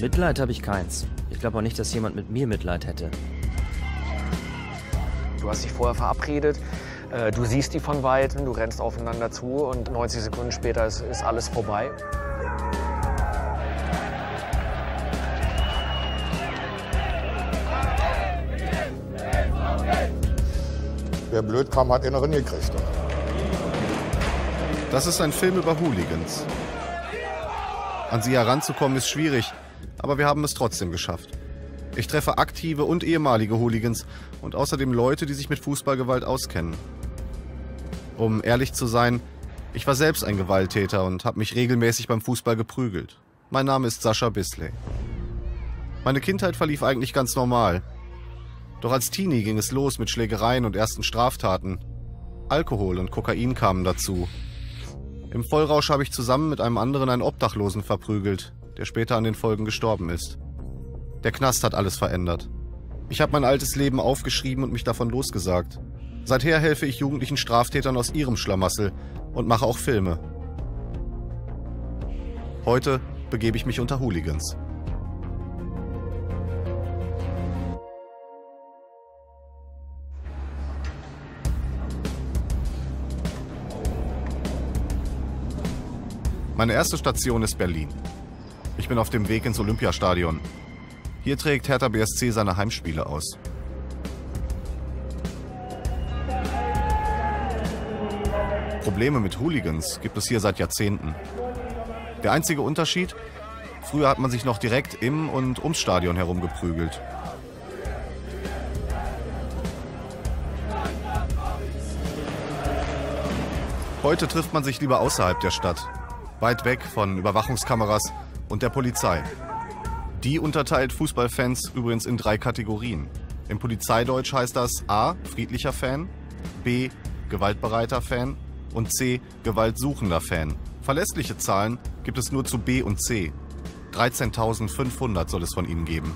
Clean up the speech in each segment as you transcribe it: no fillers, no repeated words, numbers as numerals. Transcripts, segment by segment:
Mitleid habe ich keins. Ich glaube auch nicht, dass jemand mit mir Mitleid hätte. Du hast dich vorher verabredet, du siehst die von Weitem, du rennst aufeinander zu und 90 Sekunden später ist alles vorbei. Wer blöd kam, hat Inneren gekriegt. Das ist ein Film über Hooligans. An sie heranzukommen ist schwierig, aber wir haben es trotzdem geschafft. Ich treffe aktive und ehemalige Hooligans und außerdem Leute, die sich mit Fußballgewalt auskennen. Um ehrlich zu sein, ich war selbst ein Gewalttäter und habe mich regelmäßig beim Fußball geprügelt. Mein Name ist Sascha Bisley. Meine Kindheit verlief eigentlich ganz normal. Doch als Teenie ging es los mit Schlägereien und ersten Straftaten. Alkohol und Kokain kamen dazu. Im Vollrausch habe ich zusammen mit einem anderen einen Obdachlosen verprügelt, der später an den Folgen gestorben ist. Der Knast hat alles verändert. Ich habe mein altes Leben aufgeschrieben und mich davon losgesagt. Seither helfe ich jugendlichen Straftätern aus ihrem Schlamassel und mache auch Filme. Heute begebe ich mich unter Hooligans. Meine erste Station ist Berlin. Ich bin auf dem Weg ins Olympiastadion. Hier trägt Hertha BSC seine Heimspiele aus. Probleme mit Hooligans gibt es hier seit Jahrzehnten. Der einzige Unterschied: früher hat man sich noch direkt im und ums Stadion herum geprügelt. Heute trifft man sich lieber außerhalb der Stadt, weit weg von Überwachungskameras und der Polizei. Die unterteilt Fußballfans übrigens in 3 Kategorien. Im Polizeideutsch heißt das A. friedlicher Fan, B. gewaltbereiter Fan und C. gewaltsuchender Fan. Verlässliche Zahlen gibt es nur zu B und C. 13.500 soll es von ihnen geben.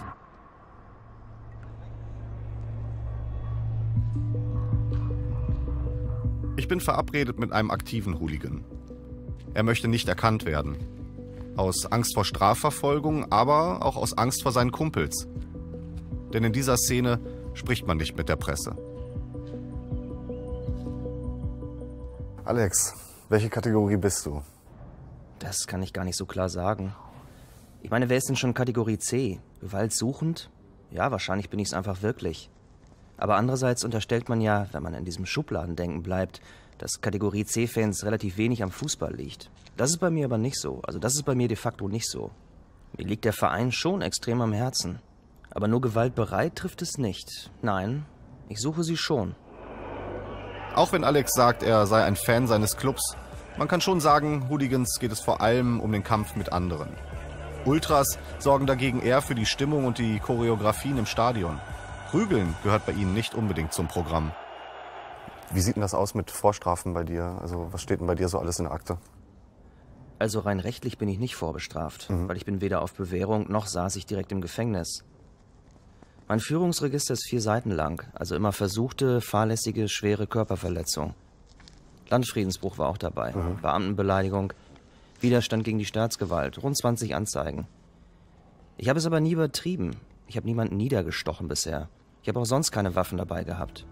Ich bin verabredet mit einem aktiven Hooligan. Er möchte nicht erkannt werden. Aus Angst vor Strafverfolgung, aber auch aus Angst vor seinen Kumpels. Denn in dieser Szene spricht man nicht mit der Presse. Alex, welche Kategorie bist du? Das kann ich gar nicht so klar sagen. Ich meine, wer ist denn schon Kategorie C? Gewaltsuchend? Ja, wahrscheinlich bin ich es einfach wirklich. Aber andererseits unterstellt man ja, wenn man in diesem Schubladendenken bleibt, dass Kategorie C-Fans relativ wenig am Fußball liegt. Das ist bei mir aber nicht so. Also das ist bei mir de facto nicht so. Mir liegt der Verein schon extrem am Herzen. Aber nur gewaltbereit trifft es nicht. Nein, ich suche sie schon. Auch wenn Alex sagt, er sei ein Fan seines Clubs, man kann schon sagen, Hooligans geht es vor allem um den Kampf mit anderen. Ultras sorgen dagegen eher für die Stimmung und die Choreografien im Stadion. Prügeln gehört bei ihnen nicht unbedingt zum Programm. Wie sieht denn das aus mit Vorstrafen bei dir? Also was steht denn bei dir so alles in der Akte? Also rein rechtlich bin ich nicht vorbestraft, weil ich bin weder auf Bewährung noch saß ich direkt im Gefängnis. Mein Führungsregister ist 4 Seiten lang, also immer versuchte, fahrlässige, schwere Körperverletzung. Landfriedensbruch war auch dabei, Beamtenbeleidigung, Widerstand gegen die Staatsgewalt, rund 20 Anzeigen. Ich habe es aber nie übertrieben. Ich habe niemanden niedergestochen bisher. Ich habe auch sonst keine Waffen dabei gehabt.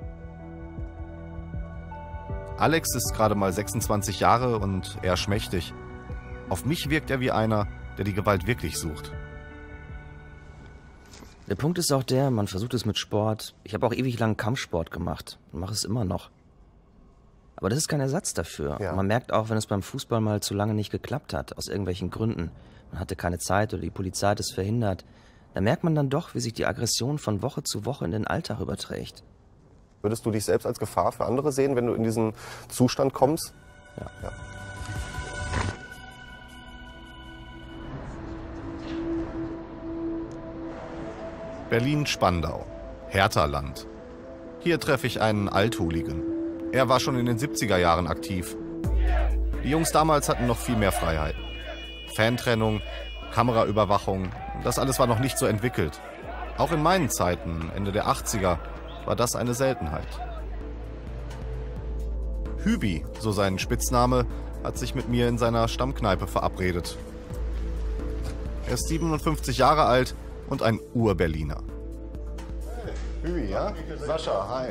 Alex ist gerade mal 26 Jahre und eher schmächtig. Auf mich wirkt er wie einer, der die Gewalt wirklich sucht. Der Punkt ist auch der, man versucht es mit Sport. Ich habe auch ewig lang Kampfsport gemacht und mache es immer noch. Aber das ist kein Ersatz dafür. Ja. Man merkt auch, wenn es beim Fußball mal zu lange nicht geklappt hat, aus irgendwelchen Gründen. Man hatte keine Zeit oder die Polizei hat es verhindert. Da merkt man dann doch, wie sich die Aggression von Woche zu Woche in den Alltag überträgt. Würdest du dich selbst als Gefahr für andere sehen, wenn du in diesen Zustand kommst? Ja. Berlin-Spandau, Hertha-Land. Hier treffe ich einen Althooligan. Er war schon in den 70er Jahren aktiv. Die Jungs damals hatten noch viel mehr Freiheit. Fantrennung, Kameraüberwachung, das alles war noch nicht so entwickelt. Auch in meinen Zeiten, Ende der 80er, war das eine Seltenheit. Hübi, so sein Spitzname, hat sich mit mir in seiner Stammkneipe verabredet. Er ist 57 Jahre alt und ein Ur-Berliner. Hübi, ja? Sascha, hi.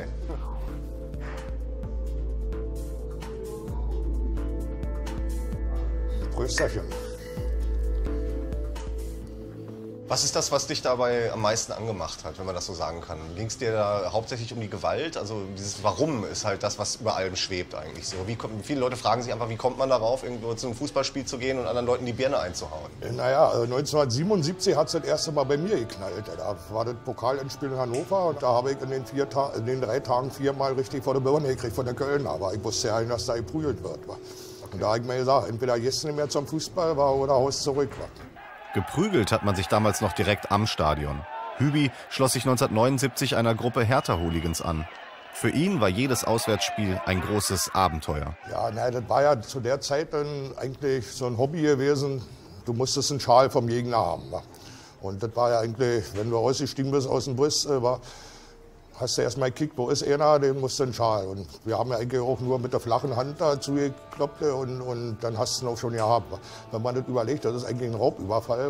Prösterchen. Was ist das, was dich dabei am meisten angemacht hat, wenn man das so sagen kann? Ging es dir da hauptsächlich um die Gewalt? Also dieses Warum ist halt das, was über allem schwebt eigentlich so. Viele Leute fragen sich einfach, wie kommt man darauf, irgendwo zu einem Fußballspiel zu gehen und anderen Leuten die Birne einzuhauen? Naja, 1977 hat es das erste Mal bei mir geknallt. Da war das Pokalendspiel in Hannover und da habe ich in den 3 Tagen 4-mal richtig vor der Birne gekriegt von der Kölner. Aber ich wusste ja nicht, dass da geprügelt wird. Und da habe ich mir gesagt, entweder gehst du nicht mehr zum Fußball oder haust zurück. Geprügelt hat man sich damals noch direkt am Stadion. Hübi schloss sich 1979 einer Gruppe Hertha-Hooligans an. Für ihn war jedes Auswärtsspiel ein großes Abenteuer. Ja, das war ja zu der Zeit dann eigentlich so ein Hobby gewesen. Du musstest einen Schal vom Gegner haben. Und das war ja eigentlich, wenn du ausgestiegen bist aus dem Bus, hast du erst mal gekickt, wo ist einer, den musst du einen Schal. Und wir haben ja eigentlich auch nur mit der flachen Hand dazu gekloppt und dann hast du ihn auch schon gehabt. Wenn man das überlegt, das ist eigentlich ein Raubüberfall.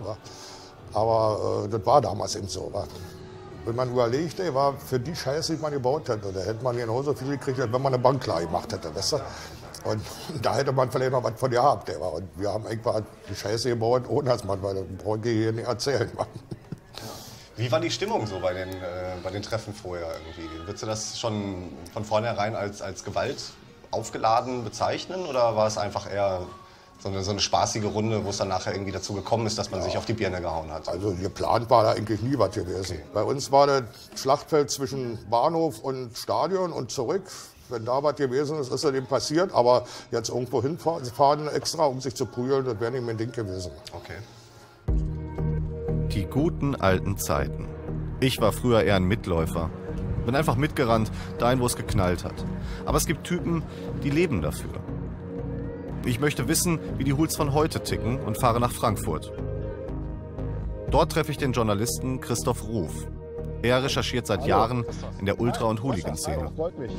Aber das war damals eben so. Wenn man überlegt, war für die Scheiße, die man gebaut hätte, da hätte man genauso viel gekriegt, als wenn man eine Bank klar gemacht hätte. Weißt du? Und da hätte man vielleicht noch was von gehabt. Und wir haben einfach die Scheiße gebaut, ohne dass man, weil das brauche ich hier nicht erzählen. Wie war die Stimmung so bei den Treffen vorher irgendwie? Würdest du das schon von vornherein als Gewalt aufgeladen bezeichnen oder war es einfach eher so eine spaßige Runde, wo es dann nachher irgendwie dazu gekommen ist, dass man sich auf die Birne gehauen hat? Also geplant war da eigentlich nie was gewesen. Okay. Bei uns war das Schlachtfeld zwischen Bahnhof und Stadion und zurück. Wenn da was gewesen ist, ist das eben passiert. Aber jetzt irgendwo hinfahren extra, um sich zu prügeln, das wäre nicht mein Ding gewesen. Okay. Die guten alten Zeiten. Ich war früher eher ein Mitläufer. Bin einfach mitgerannt, dahin, wo es geknallt hat. Aber es gibt Typen, die leben dafür. Ich möchte wissen, wie die Hools von heute ticken und fahre nach Frankfurt. Dort treffe ich den Journalisten Christoph Ruf. Er recherchiert seit Jahren in der Ultra- und Hooligan-Szene.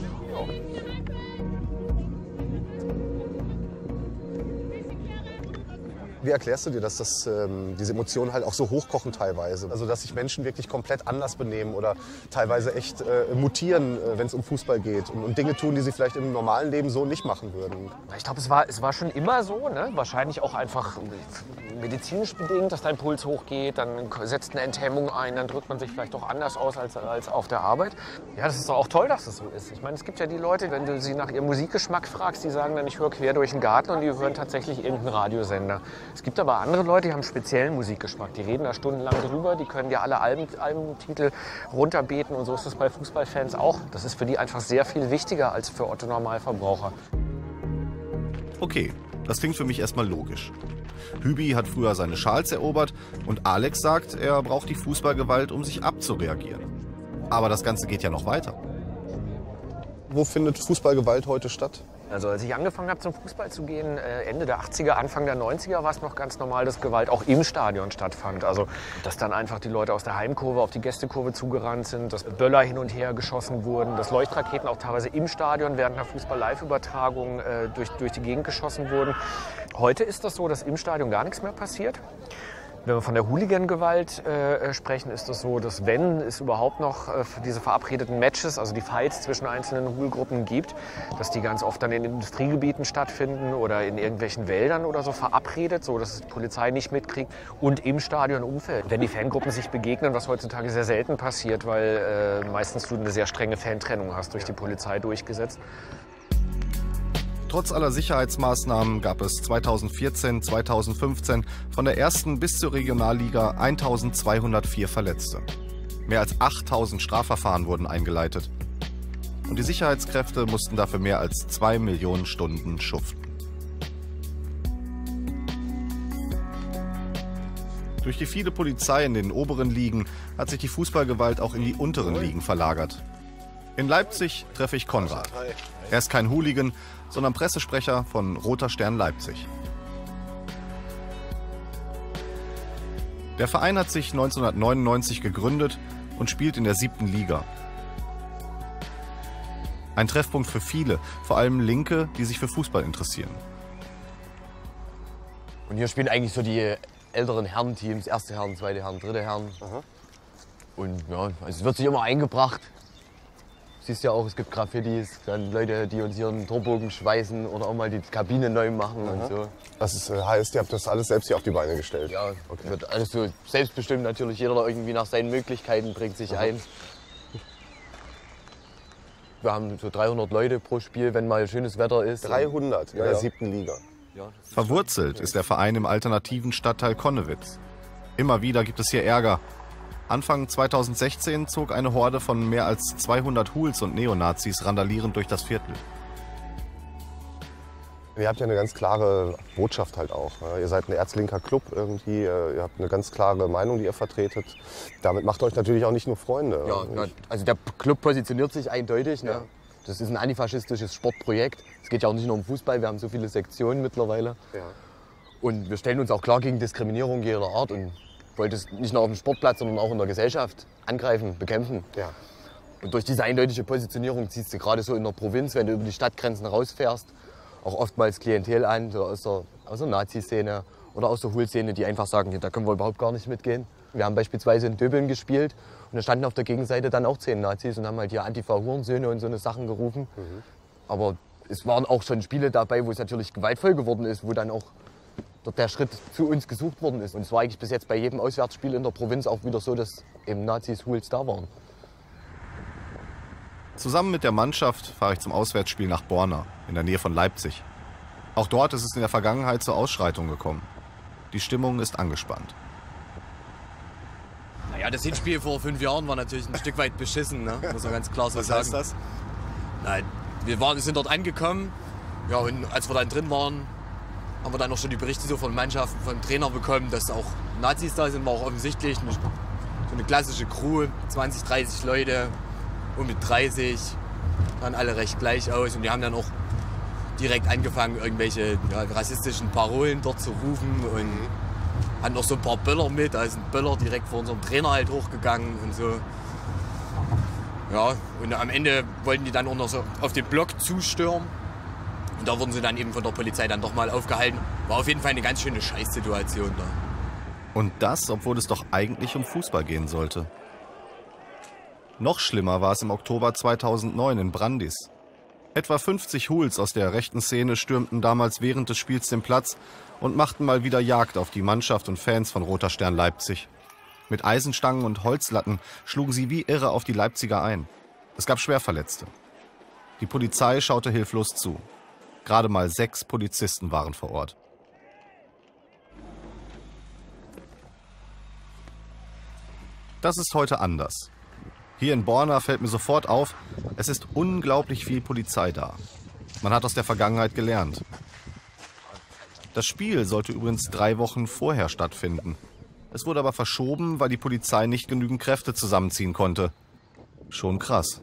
Wie erklärst du dir, dass diese Emotionen halt auch so hochkochen teilweise? Also dass sich Menschen wirklich komplett anders benehmen oder teilweise echt mutieren, wenn es um Fußball geht und Dinge tun, die sie vielleicht im normalen Leben so nicht machen würden? Ich glaube, es war schon immer so, ne? Wahrscheinlich auch einfach medizinisch bedingt, dass dein Puls hochgeht, dann setzt eine Enthemmung ein, dann drückt man sich vielleicht auch anders aus als auf der Arbeit. Ja, das ist doch auch toll, dass es so ist. Ich meine, es gibt ja die Leute, wenn du sie nach ihrem Musikgeschmack fragst, die sagen dann, ich höre quer durch den Garten und die hören tatsächlich irgendeinen Radiosender. Es gibt aber andere Leute, die haben einen speziellen Musikgeschmack. Die reden da stundenlang drüber, die können dir alle Albumtitel runterbeten und so ist es bei Fußballfans auch. Das ist für die einfach sehr viel wichtiger als für Otto-Normalverbraucher. Okay, das klingt für mich erstmal logisch. Hübi hat früher seine Schals erobert und Alex sagt, er braucht die Fußballgewalt, um sich abzureagieren. Aber das Ganze geht ja noch weiter. Wo findet Fußballgewalt heute statt? Also als ich angefangen habe zum Fußball zu gehen, Ende der 80er, Anfang der 90er, war es noch ganz normal, dass Gewalt auch im Stadion stattfand. Also dass dann einfach die Leute aus der Heimkurve auf die Gästekurve zugerannt sind, dass Böller hin und her geschossen wurden, dass Leuchtraketen auch teilweise im Stadion während einer Fußball-Live-Übertragung durch die Gegend geschossen wurden. Heute ist das so, dass im Stadion gar nichts mehr passiert. Wenn wir von der Hooligan-Gewalt sprechen, ist es so, dass wenn es überhaupt noch diese verabredeten Matches, also die Fights zwischen einzelnen Hool-Gruppen gibt, dass die ganz oft dann in Industriegebieten stattfinden oder in irgendwelchen Wäldern oder so verabredet, so dass die Polizei nicht mitkriegt und im Stadionumfeld. Wenn die Fangruppen sich begegnen, was heutzutage sehr selten passiert, weil meistens du eine sehr strenge Fantrennung hast durch die Polizei durchgesetzt. Trotz aller Sicherheitsmaßnahmen gab es 2014, 2015 von der ersten bis zur Regionalliga 1204 Verletzte. Mehr als 8000 Strafverfahren wurden eingeleitet. Und die Sicherheitskräfte mussten dafür mehr als 2 Millionen Stunden schuften. Durch die viele Polizei in den oberen Ligen hat sich die Fußballgewalt auch in die unteren Ligen verlagert. In Leipzig treffe ich Konrad. Er ist kein Hooligan, sondern Pressesprecher von Roter Stern Leipzig. Der Verein hat sich 1999 gegründet und spielt in der 7. Liga. Ein Treffpunkt für viele, vor allem Linke, die sich für Fußball interessieren. Und hier spielen eigentlich so die älteren Herrenteams, erste Herren, zweite Herren, dritte Herren. Und ja, also es wird sich immer eingebracht. Siehst ja auch, es gibt Graffitis, dann Leute, die uns hier einen Torbogen schweißen oder auch mal die Kabine neu machen und so. Das heißt, ihr habt das alles selbst hier auf die Beine gestellt? Ja, wird alles so selbstbestimmt natürlich. Jeder da irgendwie nach seinen Möglichkeiten bringt sich ein. Wir haben so 300 Leute pro Spiel, wenn mal schönes Wetter ist. 300 in der 7. Liga. Verwurzelt ist der Verein im alternativen Stadtteil Connewitz. Immer wieder gibt es hier Ärger. Anfang 2016 zog eine Horde von mehr als 200 Hools und Neonazis randalierend durch das Viertel. Ihr habt ja eine ganz klare Botschaft halt auch. Ne? Ihr seid ein erzlinker Club irgendwie, ihr habt eine ganz klare Meinung, die ihr vertretet. Damit macht euch natürlich auch nicht nur Freunde. Ja, also der Club positioniert sich eindeutig. Ne? Das ist ein antifaschistisches Sportprojekt. Es geht ja auch nicht nur um Fußball, wir haben so viele Sektionen mittlerweile. Ja. Und wir stellen uns auch klar gegen Diskriminierung jeder Art und wollen das nicht nur auf dem Sportplatz, sondern auch in der Gesellschaft angreifen, bekämpfen. Ja. Und durch diese eindeutige Positionierung ziehst du gerade so in der Provinz, wenn du über die Stadtgrenzen rausfährst, auch oftmals Klientel an, so aus der Nazi-Szene oder aus der Hool-Szene, die einfach sagen, da können wir überhaupt gar nicht mitgehen. Wir haben beispielsweise in Döbeln gespielt und da standen auf der Gegenseite dann auch 10 Nazis und haben halt hier Antifa-Hurensöhne und so eine Sachen gerufen. Aber es waren auch schon Spiele dabei, wo es natürlich gewaltvoll geworden ist, wo dann auch der Schritt zu uns gesucht worden ist. Und es war eigentlich bis jetzt bei jedem Auswärtsspiel in der Provinz auch wieder so, dass eben Nazis, Hools da waren. Zusammen mit der Mannschaft fahre ich zum Auswärtsspiel nach Borna, in der Nähe von Leipzig. Auch dort ist es in der Vergangenheit zur Ausschreitung gekommen. Die Stimmung ist angespannt. Naja, das Hinspiel vor 5 Jahren war natürlich ein Stück weit beschissen, ne? Muss man ganz klar so sagen. Was heißt das? Nein, wir sind dort angekommen, ja, und als wir dann drin waren, haben wir dann noch schon die Berichte so von Mannschaften, vom Trainer bekommen, dass auch Nazis da sind, war auch offensichtlich so eine klassische Crew, 20, 30 Leute, und mit 30, sahen alle recht gleich aus und die haben dann auch direkt angefangen, irgendwelche rassistischen Parolen dort zu rufen und hatten noch so ein paar Böller mit, da ist ein Böller direkt vor unserem Trainer halt hochgegangen und so. Ja, und am Ende wollten die dann auch noch so auf den Block zustürmen. Und da wurden sie dann eben von der Polizei dann doch mal aufgehalten. War auf jeden Fall eine ganz schöne Scheißsituation da. Und das, obwohl es doch eigentlich um Fußball gehen sollte. Noch schlimmer war es im Oktober 2009 in Brandis. Etwa 50 Hools aus der rechten Szene stürmten damals während des Spiels den Platz und machten mal wieder Jagd auf die Mannschaft und Fans von Roter Stern Leipzig. Mit Eisenstangen und Holzlatten schlugen sie wie irre auf die Leipziger ein. Es gab Schwerverletzte. Die Polizei schaute hilflos zu. Gerade mal 6 Polizisten waren vor Ort. Das ist heute anders. Hier in Borna fällt mir sofort auf, es ist unglaublich viel Polizei da. Man hat aus der Vergangenheit gelernt. Das Spiel sollte übrigens 3 Wochen vorher stattfinden. Es wurde aber verschoben, weil die Polizei nicht genügend Kräfte zusammenziehen konnte. Schon krass.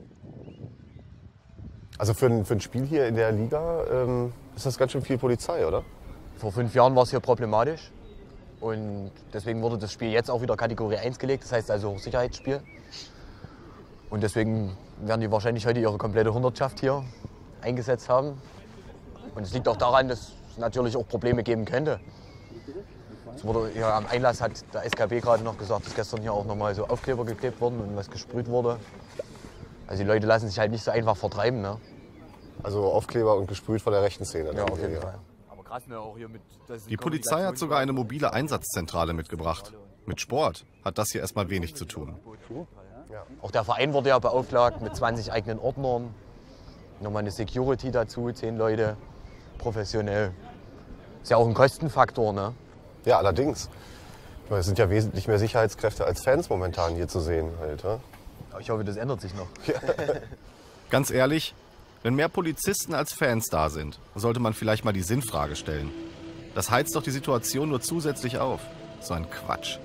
Also für ein Spiel hier in der Liga ist das ganz schön viel Polizei, oder? Vor 5 Jahren war es hier problematisch und deswegen wurde das Spiel jetzt auch wieder Kategorie 1 gelegt, das heißt also Hochsicherheitsspiel. Und deswegen werden die wahrscheinlich heute ihre komplette Hundertschaft hier eingesetzt haben. Und es liegt auch daran, dass es natürlich auch Probleme geben könnte. Es wurde hier am Einlass, hat der SKB gerade noch gesagt, dass gestern hier auch noch mal so Aufkleber geklebt wurden und was gesprüht wurde. Also die Leute lassen sich halt nicht so einfach vertreiben. Ne? Also Aufkleber und gesprüht von der rechten Szene. Ja, auf jeden Fall. Aber krass, ne, auch hier mit... Die Polizei hat sogar eine mobile Einsatzzentrale mitgebracht. Mit Sport hat das hier erstmal wenig zu tun. Auch der Verein wurde ja beauftragt mit 20 eigenen Ordnern. Nochmal eine Security dazu, 10 Leute, professionell. Ist ja auch ein Kostenfaktor, ne? Ja, allerdings. Es sind ja wesentlich mehr Sicherheitskräfte als Fans momentan hier zu sehen. Halt, ja? Ich hoffe, das ändert sich noch. Ganz ehrlich, wenn mehr Polizisten als Fans da sind, sollte man vielleicht mal die Sinnfrage stellen. Das heizt doch die Situation nur zusätzlich auf. So ein Quatsch.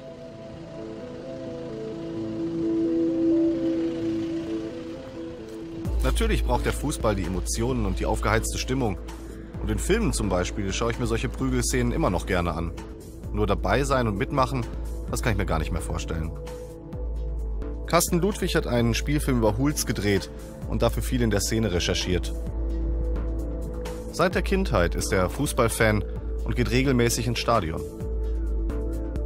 Natürlich braucht der Fußball die Emotionen und die aufgeheizte Stimmung. Und in Filmen zum Beispiel schaue ich mir solche Prügelszenen immer noch gerne an. Nur dabei sein und mitmachen, das kann ich mir gar nicht mehr vorstellen. Carsten Ludwig hat einen Spielfilm über Hools gedreht und dafür viel in der Szene recherchiert. Seit der Kindheit ist er Fußballfan und geht regelmäßig ins Stadion.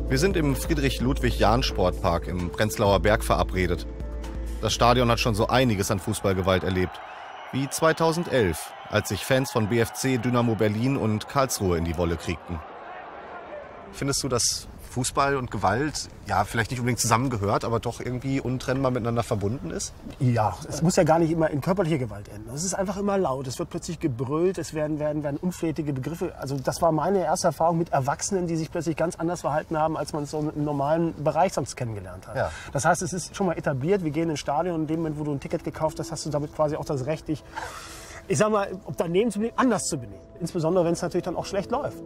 Wir sind im Friedrich-Ludwig-Jahn-Sportpark im Prenzlauer Berg verabredet. Das Stadion hat schon so einiges an Fußballgewalt erlebt. Wie 2011, als sich Fans von BFC, Dynamo Berlin und Karlsruhe in die Wolle kriegten. Findest du, dass Fußball und Gewalt ja vielleicht nicht unbedingt zusammengehört, aber doch irgendwie untrennbar miteinander verbunden ist? Ja, es muss ja gar nicht immer in körperlicher Gewalt enden. Es ist einfach immer laut, es wird plötzlich gebrüllt, es werden unflätige Begriffe. Also das war meine erste Erfahrung mit Erwachsenen, die sich plötzlich ganz anders verhalten haben, als man es so im normalen Bereich sonst kennengelernt hat. Ja. Das heißt, es ist schon mal etabliert, wir gehen ins Stadion und in dem Moment, wo du ein Ticket gekauft hast, hast du damit quasi auch das Recht, dich, ich sag mal, ob daneben zu benehmen, anders zu benehmen. Insbesondere, wenn es natürlich dann auch schlecht läuft.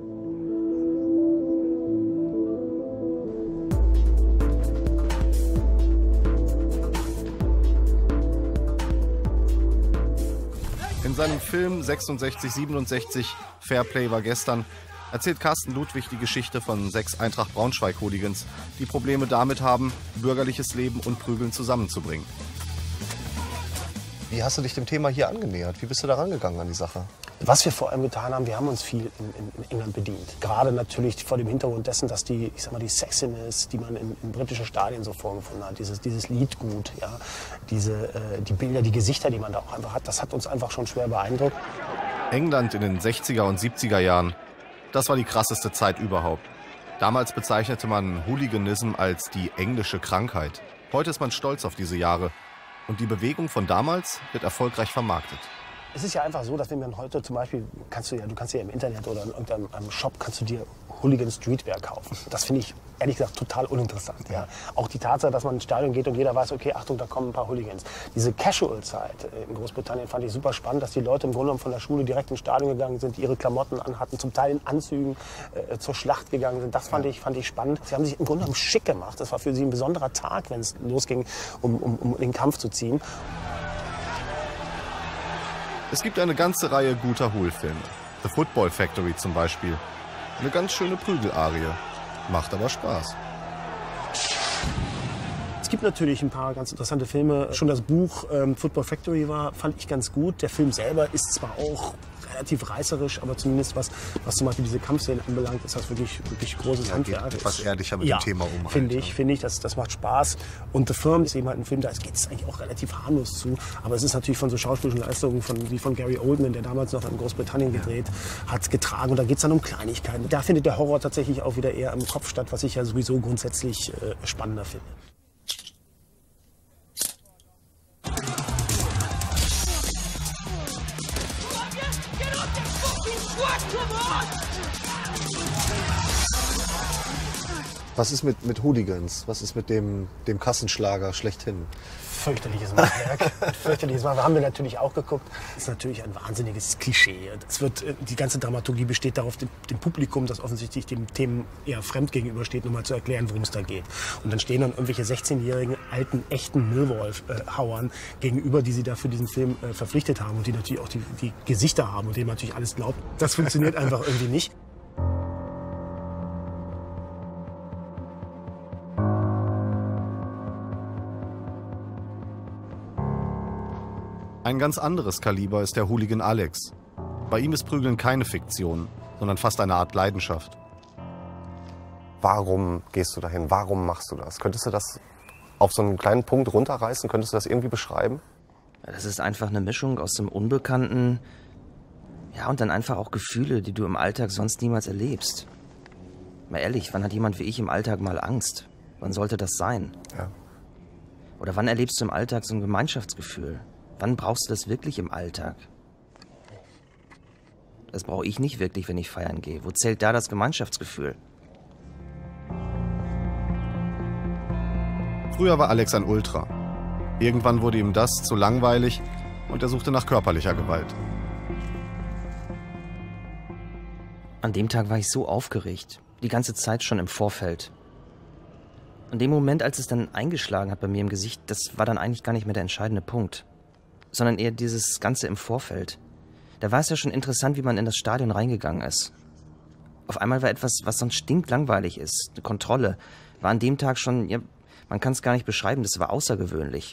In seinem Film 66-67, Fairplay war gestern, erzählt Carsten Ludwig die Geschichte von 6 Eintracht Braunschweig-Hooligans, die Probleme damit haben, bürgerliches Leben und Prügeln zusammenzubringen. Wie hast du dich dem Thema hier angenähert? Wie bist du da rangegangen an die Sache? Was wir vor allem getan haben, wir haben uns viel in England bedient. Gerade natürlich vor dem Hintergrund dessen, dass die Sexiness, die man in britischen Stadien so vorgefunden hat, dieses Liedgut, ja, die Bilder, die Gesichter, die man da auch einfach hat, das hat uns einfach schon schwer beeindruckt. England in den 60er und 70er Jahren, das war die krasseste Zeit überhaupt. Damals bezeichnete man Hooliganism als die englische Krankheit. Heute ist man stolz auf diese Jahre. Und die Bewegung von damals wird erfolgreich vermarktet. Es ist ja einfach so, dass wenn man heute zum Beispiel, du kannst ja im Internet oder in irgendeinem Shop kannst du dir Hooligan Streetwear kaufen. Das finde ich ehrlich gesagt total uninteressant. Ja. Auch die Tatsache, dass man ins Stadion geht und jeder weiß, okay, Achtung, da kommen ein paar Hooligans. Diese Casual-Zeit in Großbritannien fand ich super spannend, dass die Leute im Grunde genommen von der Schule direkt ins Stadion gegangen sind, die ihre Klamotten anhatten, zum Teil in Anzügen zur Schlacht gegangen sind. Das fand ich spannend. Sie haben sich im Grunde genommen schick gemacht. Das war für sie ein besonderer Tag, wenn es losging, um den Kampf zu ziehen. Es gibt eine ganze Reihe guter Hool-Filme. The Football Factory zum Beispiel. Eine ganz schöne Prügelarie. Macht aber Spaß. Es gibt natürlich ein paar ganz interessante Filme. Schon das Buch Football Factory fand ich ganz gut. Der Film selber ist zwar auch relativ reißerisch, aber zumindest was zum Beispiel diese Kampfszenen anbelangt, ist das wirklich großes Handwerk. Etwas ehrlicher mit dem Thema um. Finde ich, das macht Spaß. Und The Firm ist eben halt ein Film, da geht es eigentlich auch relativ harmlos zu. Aber es ist natürlich von so schauspielerischen Leistungen wie von Gary Oldman, der damals noch in Großbritannien gedreht hat, getragen. Und da geht es dann um Kleinigkeiten. Da findet der Horror tatsächlich auch wieder eher im Kopf statt, was ich ja sowieso grundsätzlich spannender finde. Was ist mit Hooligans? Was ist mit dem Kassenschlager schlechthin? Fürchterliches Machwerk. Fürchterliches Machwerk. Haben wir natürlich auch geguckt. Das ist natürlich ein wahnsinniges Klischee. Die ganze Dramaturgie besteht darauf, dem Publikum, das offensichtlich dem Themen eher fremd gegenübersteht, nur mal zu erklären, worum es da geht. Und dann stehen dann irgendwelche 16-jährigen, alten, echten Millwall-Hauern gegenüber, die sie da für diesen Film verpflichtet haben und die natürlich auch die Gesichter haben und denen man natürlich alles glaubt. Das funktioniert einfach irgendwie nicht. Ein ganz anderes Kaliber ist der Hooligan Alex. Bei ihm ist Prügeln keine Fiktion, sondern fast eine Art Leidenschaft. Warum gehst du dahin? Warum machst du das? Könntest du das auf so einen kleinen Punkt runterreißen? Könntest du das irgendwie beschreiben? Ja, das ist einfach eine Mischung aus dem Unbekannten, ja, und dann einfach auch Gefühle, die du im Alltag sonst niemals erlebst. Mal ehrlich, wann hat jemand wie ich im Alltag mal Angst? Wann sollte das sein? Ja. Oder wann erlebst du im Alltag so ein Gemeinschaftsgefühl? Wann brauchst du das wirklich im Alltag? Das brauche ich nicht wirklich, wenn ich feiern gehe. Wo zählt da das Gemeinschaftsgefühl? Früher war Alex ein Ultra. Irgendwann wurde ihm das zu langweilig und er suchte nach körperlicher Gewalt. An dem Tag war ich so aufgeregt. Die ganze Zeit schon im Vorfeld. In dem Moment, als es dann eingeschlagen hat bei mir im Gesicht, das war dann eigentlich gar nicht mehr der entscheidende Punkt. Sondern eher dieses Ganze im Vorfeld. Da war es ja schon interessant, wie man in das Stadion reingegangen ist. Auf einmal war etwas, was sonst stinklangweilig ist, eine Kontrolle, war an dem Tag schon, ja, man kann es gar nicht beschreiben, das war außergewöhnlich.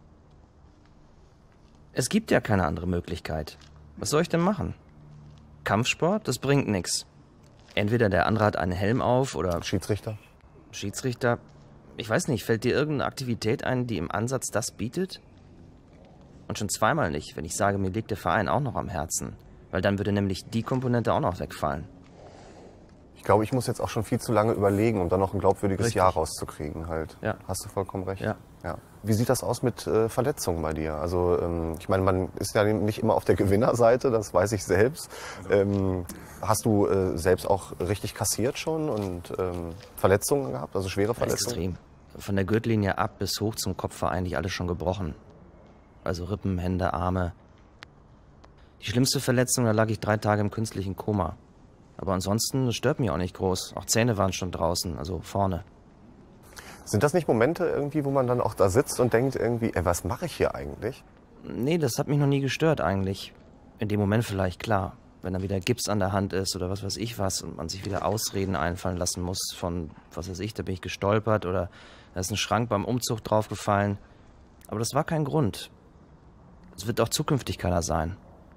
Es gibt ja keine andere Möglichkeit. Was soll ich denn machen? Kampfsport, das bringt nichts. Entweder der andere hat einen Helm auf oder... Schiedsrichter? Schiedsrichter, ich weiß nicht, fällt dir irgendeine Aktivität ein, die im Ansatz das bietet? Und schon zweimal nicht, wenn ich sage, mir liegt der Verein auch noch am Herzen. Weil dann würde nämlich die Komponente auch noch wegfallen. Ich glaube, ich muss jetzt auch schon viel zu lange überlegen, um dann noch ein glaubwürdiges Richtig. Ja rauszukriegen halt. Ja. Hast du vollkommen recht. Ja. Wie sieht das aus mit Verletzungen bei dir? Also ich meine, man ist ja nicht immer auf der Gewinnerseite, das weiß ich selbst. Hast du selbst auch richtig kassiert schon und Verletzungen gehabt, also schwere Verletzungen? Extrem. Von der Gürtellinie ab bis hoch zum Kopf war eigentlich alles schon gebrochen. Also Rippen, Hände, Arme. Die schlimmste Verletzung, da lag ich 3 Tage im künstlichen Koma. Aber ansonsten, das stört mich auch nicht groß. Auch Zähne waren schon draußen, also vorne. Sind das nicht Momente irgendwie, wo man dann auch da sitzt und denkt irgendwie, ey, was mache ich hier eigentlich? Nee, das hat mich noch nie gestört eigentlich. In dem Moment vielleicht, klar. Wenn dann wieder Gips an der Hand ist oder was weiß ich was und man sich wieder Ausreden einfallen lassen muss von, was weiß ich, da bin ich gestolpert oder da ist ein Schrank beim Umzug draufgefallen. Aber das war kein Grund. Es wird auch zukünftig keiner sein.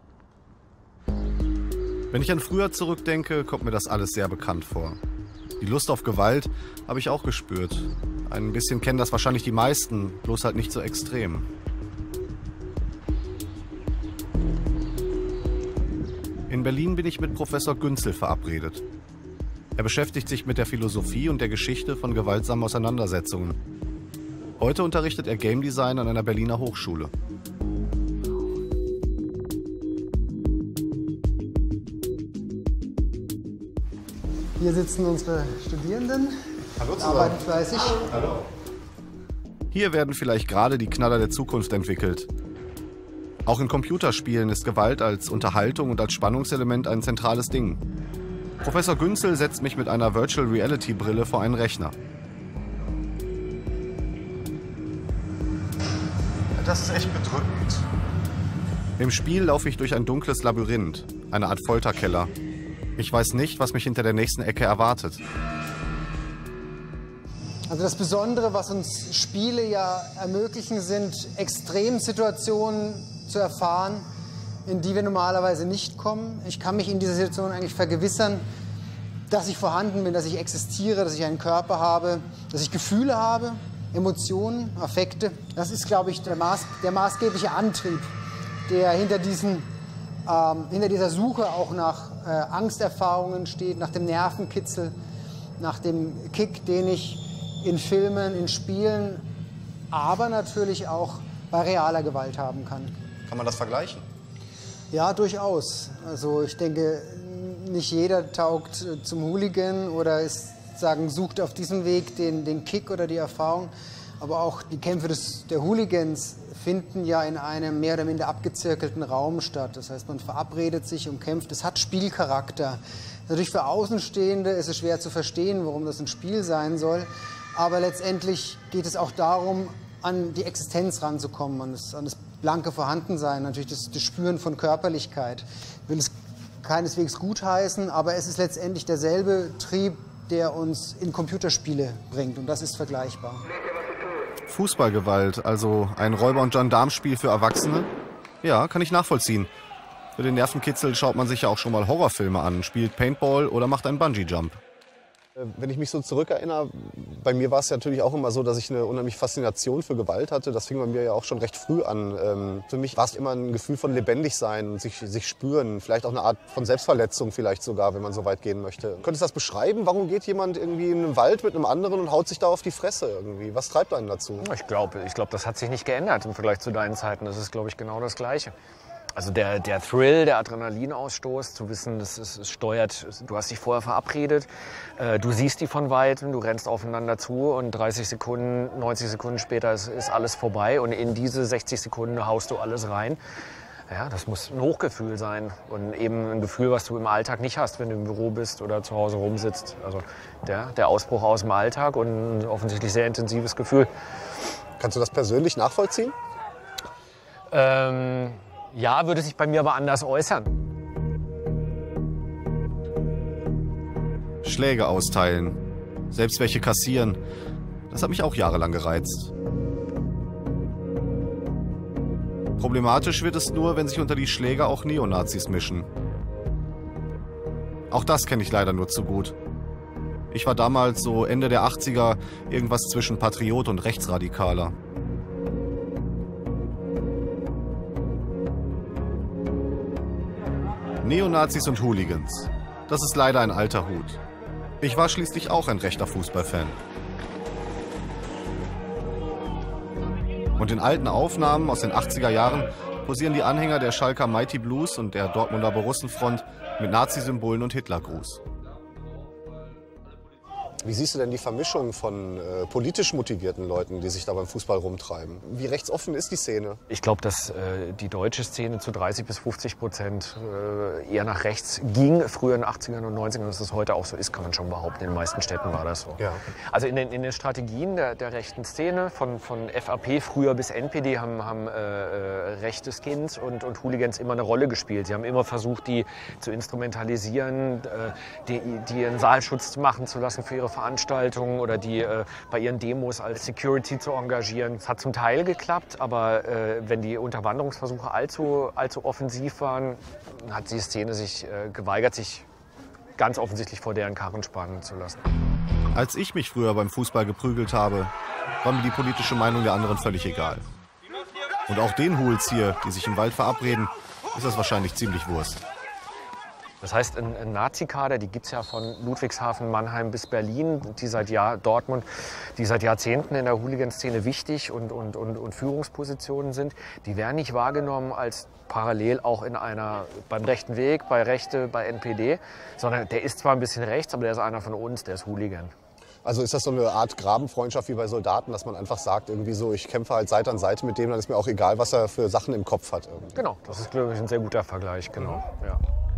Wenn ich an früher zurückdenke, kommt mir das alles sehr bekannt vor. Die Lust auf Gewalt habe ich auch gespürt. Ein bisschen kennen das wahrscheinlich die meisten, bloß halt nicht so extrem. In Berlin bin ich mit Professor Günzel verabredet. Er beschäftigt sich mit der Philosophie und der Geschichte von gewaltsamen Auseinandersetzungen. Heute unterrichtet er Game Design an einer Berliner Hochschule. Hier sitzen unsere Studierenden. Hallo zusammen. Arbeiten fleißig. Hallo. Hier werden vielleicht gerade die Knaller der Zukunft entwickelt. Auch in Computerspielen ist Gewalt als Unterhaltung und als Spannungselement ein zentrales Ding. Professor Günzel setzt mich mit einer Virtual Reality Brille vor einen Rechner. Das ist echt bedrückend. Im Spiel laufe ich durch ein dunkles Labyrinth, eine Art Folterkeller. Ich weiß nicht, was mich hinter der nächsten Ecke erwartet. Also das Besondere, was uns Spiele ja ermöglichen, sind Extremsituationen zu erfahren, in die wir normalerweise nicht kommen. Ich kann mich in dieser Situation eigentlich vergewissern, dass ich vorhanden bin, dass ich existiere, dass ich einen Körper habe, dass ich Gefühle habe, Emotionen, Affekte. Das ist, glaube ich, der maßgebliche Antrieb, der hinter dieser Suche auch nach Angsterfahrungen steht, nach dem Nervenkitzel, nach dem Kick, den ich in Filmen, in Spielen, aber natürlich auch bei realer Gewalt haben kann. Kann man das vergleichen? Ja, durchaus. Also ich denke, nicht jeder taugt zum Hooligan oder sucht auf diesem Weg den Kick oder die Erfahrung. Aber auch die Kämpfe der Hooligans finden ja in einem mehr oder minder abgezirkelten Raum statt. Das heißt, man verabredet sich und kämpft. Es hat Spielcharakter. Natürlich für Außenstehende ist es schwer zu verstehen, warum das ein Spiel sein soll. Aber letztendlich geht es auch darum, an die Existenz ranzukommen, an das blanke Vorhandensein, natürlich das Spüren von Körperlichkeit. Ich will es keineswegs gutheißen, aber es ist letztendlich derselbe Trieb, der uns in Computerspiele bringt. Und das ist vergleichbar. Fußballgewalt, also ein Räuber- und Gendarmspiel für Erwachsene? Ja, kann ich nachvollziehen. Für den Nervenkitzel schaut man sich ja auch schon mal Horrorfilme an, spielt Paintball oder macht einen Bungee-Jump. Wenn ich mich so zurückerinnere, bei mir war es natürlich auch immer so, dass ich eine unheimliche Faszination für Gewalt hatte. Das fing bei mir ja auch schon recht früh an. Für mich war es immer ein Gefühl von Lebendigsein, sich spüren, vielleicht auch eine Art von Selbstverletzung vielleicht sogar, wenn man so weit gehen möchte. Könntest du das beschreiben? Warum geht jemand irgendwie in den Wald mit einem anderen und haut sich da auf die Fresse irgendwie? Was treibt einen dazu? Ich glaube, das hat sich nicht geändert im Vergleich zu deinen Zeiten. Das ist, glaube ich, genau das Gleiche. Also der Thrill, der Adrenalinausstoß, zu wissen, es steuert, du hast dich vorher verabredet, du siehst die von Weitem, du rennst aufeinander zu und 30 Sekunden, 90 Sekunden später ist alles vorbei und in diese 60 Sekunden haust du alles rein. Ja, das muss ein Hochgefühl sein und eben ein Gefühl, was du im Alltag nicht hast, wenn du im Büro bist oder zu Hause rumsitzt. Also der Ausbruch aus dem Alltag und ein offensichtlich sehr intensives Gefühl. Kannst du das persönlich nachvollziehen? Ja, würde sich bei mir aber anders äußern. Schläge austeilen, selbst welche kassieren, das hat mich auch jahrelang gereizt. Problematisch wird es nur, wenn sich unter die Schläger auch Neonazis mischen. Auch das kenne ich leider nur zu gut. Ich war damals so Ende der 80er irgendwas zwischen Patriot und Rechtsradikaler. Neonazis und Hooligans. Das ist leider ein alter Hut. Ich war schließlich auch ein rechter Fußballfan. Und in alten Aufnahmen aus den 80er Jahren posieren die Anhänger der Schalker Mighty Blues und der Dortmunder Borussenfront mit Nazi-Symbolen und Hitlergruß. Wie siehst du denn die Vermischung von politisch motivierten Leuten, die sich da beim Fußball rumtreiben? Wie rechtsoffen ist die Szene? Ich glaube, dass die deutsche Szene zu 30-50% eher nach rechts ging, früher in den 80ern und 90ern. Und dass das heute auch so ist, kann man schon behaupten. In den meisten Städten war das so. Ja. Also in den Strategien der rechten Szene, von FAP früher bis NPD, haben rechte Skins und Hooligans immer eine Rolle gespielt. Sie haben immer versucht, die zu instrumentalisieren, die einen Saalschutz machen zu lassen für ihre Veranstaltungen oder die bei ihren Demos als Security zu engagieren. Es hat zum Teil geklappt, aber wenn die Unterwanderungsversuche allzu offensiv waren, hat die Szene sich geweigert, sich ganz offensichtlich vor deren Karren spannen zu lassen. Als ich mich früher beim Fußball geprügelt habe, war mir die politische Meinung der anderen völlig egal. Und auch den Hools hier, die sich im Wald verabreden, ist das wahrscheinlich ziemlich Wurst. Das heißt, ein Nazi-Kader, die gibt es ja von Ludwigshafen, Mannheim bis Berlin, Dortmund, die seit Jahrzehnten in der Hooligan-Szene wichtig und Führungspositionen sind, die werden nicht wahrgenommen als parallel auch beim rechten Weg, bei Rechte, bei NPD, sondern der ist zwar ein bisschen rechts, aber der ist einer von uns, der ist Hooligan. Also ist das so eine Art Grabenfreundschaft wie bei Soldaten, dass man einfach sagt, irgendwie so, ich kämpfe halt Seite an Seite mit dem, dann ist mir auch egal, was er für Sachen im Kopf hat. Irgendwie. Genau, das ist, glaube ich, ein sehr guter Vergleich, genau. Ja.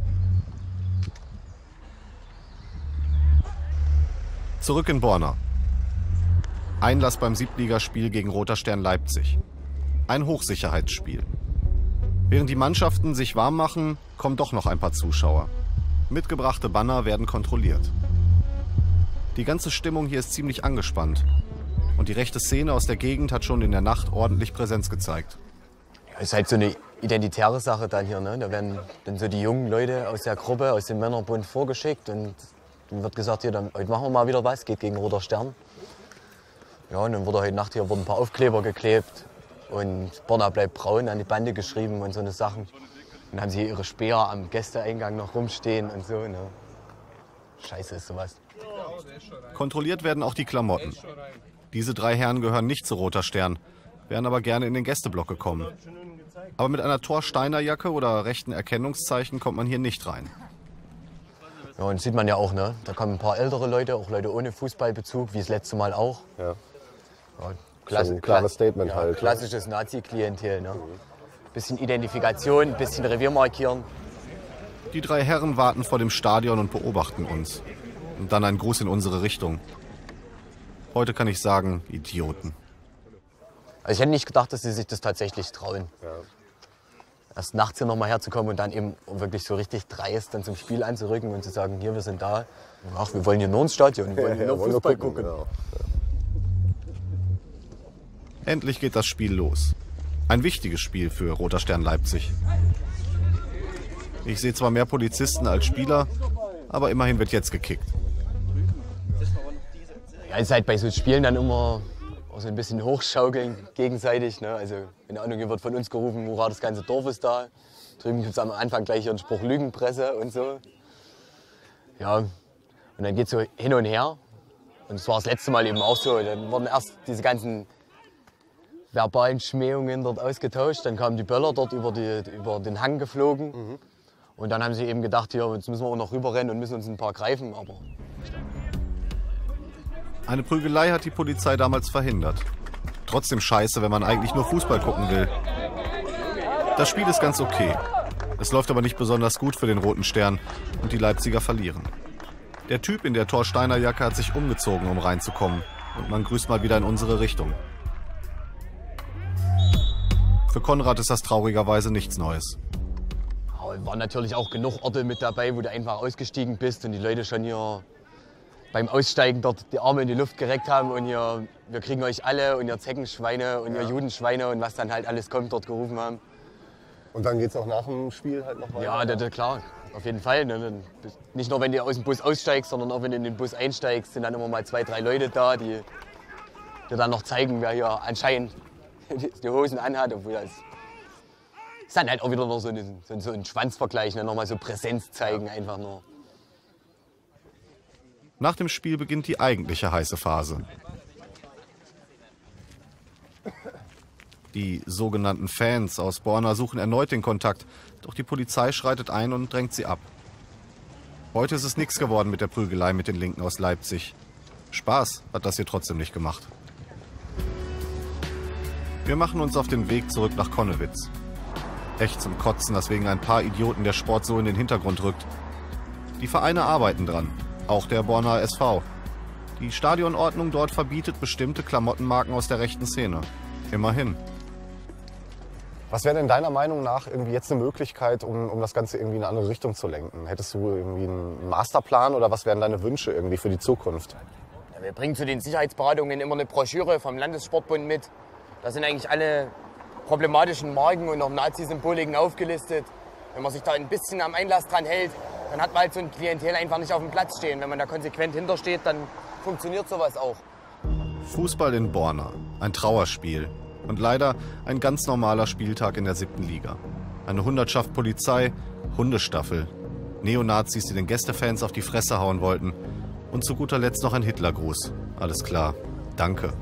Zurück in Borna. Einlass beim Siebtligaspiel gegen Roter Stern Leipzig. Ein Hochsicherheitsspiel. Während die Mannschaften sich warm machen, kommen doch noch ein paar Zuschauer. Mitgebrachte Banner werden kontrolliert. Die ganze Stimmung hier ist ziemlich angespannt. Und die rechte Szene aus der Gegend hat schon in der Nacht ordentlich Präsenz gezeigt. Ja, ist halt so eine identitäre Sache dann hier. Ne? Da werden dann so die jungen Leute aus der Gruppe, aus dem Männerbund vorgeschickt. Und dann wird gesagt, hier, heute machen wir mal wieder was, geht gegen Roter Stern. Ja, und dann wurde heute Nacht hier ein paar Aufkleber geklebt und Borna bleibt braun an die Bande geschrieben und so eine Sachen. Dann haben sie hier ihre Speer am Gästeeingang noch rumstehen und so. Ne? Scheiße ist sowas. Kontrolliert werden auch die Klamotten. Diese 3 Herren gehören nicht zu Roter Stern, wären aber gerne in den Gästeblock gekommen. Aber mit einer Thor-Steiner-Jacke oder rechten Erkennungszeichen kommt man hier nicht rein. Ja, und das sieht man ja auch, ne? Da kommen ein paar ältere Leute, auch Leute ohne Fußballbezug, wie das letzte Mal auch. Ja. Ja, ein klares Statement ja, halt. Klassisches Nazi-Klientel, ne? Bisschen Identifikation, bisschen Revier markieren. Die 3 Herren warten vor dem Stadion und beobachten uns. Und dann ein Gruß in unsere Richtung. Heute kann ich sagen, Idioten. Also ich hätte nicht gedacht, dass sie sich das tatsächlich trauen. Ja. Erst nachts hier nochmal herzukommen und dann eben wirklich so richtig dreist dann zum Spiel anzurücken und zu sagen, hier, wir sind da. Ach, wir wollen hier nur ins Stadion, wir wollen hier nur Fußball gucken. Genau. Endlich geht das Spiel los. Ein wichtiges Spiel für Roter Stern Leipzig. Ich sehe zwar mehr Polizisten als Spieler, aber immerhin wird jetzt gekickt. Ja, es ist halt bei so Spielen dann immer so ein bisschen hochschaukeln gegenseitig. Ne? Also, keine Ahnung, hier wird von uns gerufen, hurra, das ganze Dorf ist da. Drüben gibt es am Anfang gleich einen Spruch Lügenpresse und so. Ja, und dann geht es so hin und her. Und das war das letzte Mal eben auch so. Dann wurden erst diese ganzen verbalen Schmähungen dort ausgetauscht. Dann kamen die Böller dort über den Hang geflogen. Mhm. Und dann haben sie eben gedacht, hier, jetzt müssen wir auch noch rüberrennen und müssen uns ein paar greifen. Aber eine Prügelei hat die Polizei damals verhindert. Trotzdem scheiße, wenn man eigentlich nur Fußball gucken will. Das Spiel ist ganz okay. Es läuft aber nicht besonders gut für den Roten Stern und die Leipziger verlieren. Der Typ in der Thor-Steiner-Jacke hat sich umgezogen, um reinzukommen. Und man grüßt mal wieder in unsere Richtung. Für Konrad ist das traurigerweise nichts Neues. Es waren natürlich auch genug Orte mit dabei, wo du einfach ausgestiegen bist und die Leute schon hier beim Aussteigen dort die Arme in die Luft gereckt haben und hier, wir kriegen euch alle und ihr Zeckenschweine und ihr Judenschweine und was dann halt alles kommt, dort gerufen haben. Und dann geht es auch nach dem Spiel halt noch weiter? Ja, klar, auf jeden Fall. Nicht nur, wenn du aus dem Bus aussteigst, sondern auch, wenn du in den Bus einsteigst, sind dann immer mal 2, 3 Leute da, die dir dann noch zeigen, wer hier anscheinend die Hosen anhat. Obwohl das ist dann halt auch wieder noch so ein Schwanzvergleich, ne? Nochmal so Präsenz zeigen einfach nur. Nach dem Spiel beginnt die eigentliche heiße Phase. Die sogenannten Fans aus Borna suchen erneut den Kontakt, doch die Polizei schreitet ein und drängt sie ab. Heute ist es nichts geworden mit der Prügelei mit den Linken aus Leipzig. Spaß hat das hier trotzdem nicht gemacht. Wir machen uns auf den Weg zurück nach Connewitz. Echt zum Kotzen, dass wegen ein paar Idioten der Sport so in den Hintergrund rückt. Die Vereine arbeiten dran, auch der Borna SV. Die Stadionordnung dort verbietet bestimmte Klamottenmarken aus der rechten Szene. Immerhin. Was wäre denn deiner Meinung nach irgendwie jetzt eine Möglichkeit, um das Ganze irgendwie in eine andere Richtung zu lenken? Hättest du irgendwie einen Masterplan oder was wären deine Wünsche irgendwie für die Zukunft? Ja, wir bringen zu den Sicherheitsberatungen immer eine Broschüre vom Landessportbund mit. Da sind eigentlich alle problematischen Marken und auch Nazi-Symboliken aufgelistet. Wenn man sich da ein bisschen am Einlass dran hält, dann hat man halt so ein Klientel einfach nicht auf dem Platz stehen. Wenn man da konsequent hintersteht, dann funktioniert sowas auch. Fußball in Borna, ein Trauerspiel. Und leider ein ganz normaler Spieltag in der 7. Liga. Eine Hundertschaft Polizei, Hundestaffel, Neonazis, die den Gästefans auf die Fresse hauen wollten. Und zu guter Letzt noch ein Hitlergruß. Alles klar. Danke.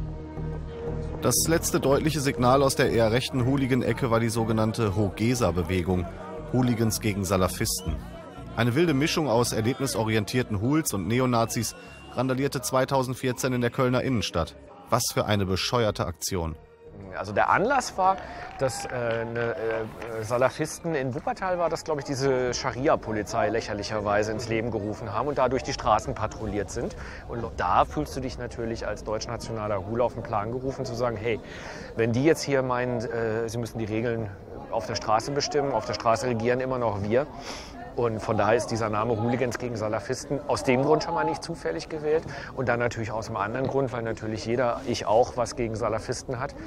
Das letzte deutliche Signal aus der eher rechten Hooligan-Ecke war die sogenannte Hogesa-Bewegung. Hooligans gegen Salafisten. Eine wilde Mischung aus erlebnisorientierten Hools und Neonazis randalierte 2014 in der Kölner Innenstadt. Was für eine bescheuerte Aktion. Also der Anlass war, dass Salafisten in Wuppertal war, das glaube ich diese Scharia-Polizei lächerlicherweise ins Leben gerufen haben und dadurch die Straßen patrouilliert sind. Und da fühlst du dich natürlich als deutschnationaler Hul auf den Plan gerufen, zu sagen, hey, wenn die jetzt hier meinen, sie müssen die Regeln auf der Straße bestimmen, auf der Straße regieren immer noch wir. Und von daher ist dieser Name Hooligans gegen Salafisten aus dem Grund schon mal nicht zufällig gewählt. Und dann natürlich aus einem anderen Grund, weil natürlich jeder, ich auch, was gegen Salafisten hat.